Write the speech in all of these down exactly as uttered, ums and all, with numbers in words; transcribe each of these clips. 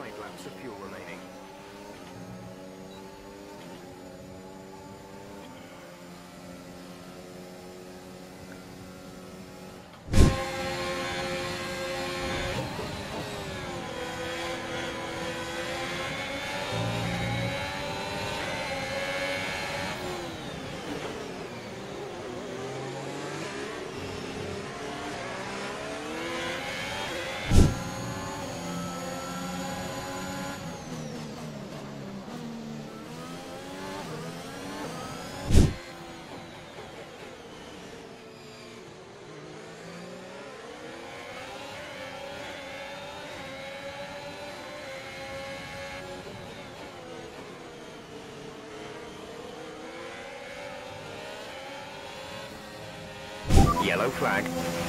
Five laps of fuel remaining. Yellow flag.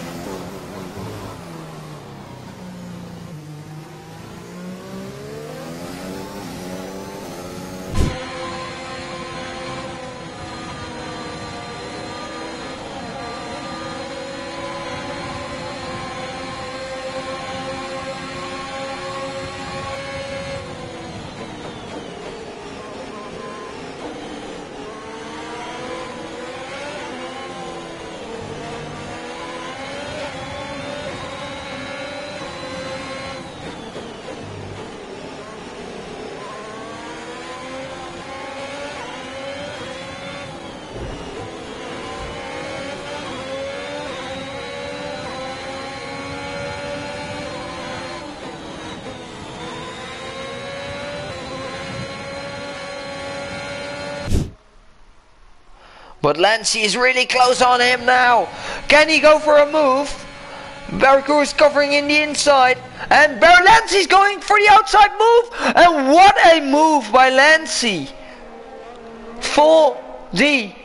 But Lancey is really close on him now. Can he go for a move? Barracuda is covering in the inside. And Bar Lancey's going for the outside move. And what a move by Lancey. For the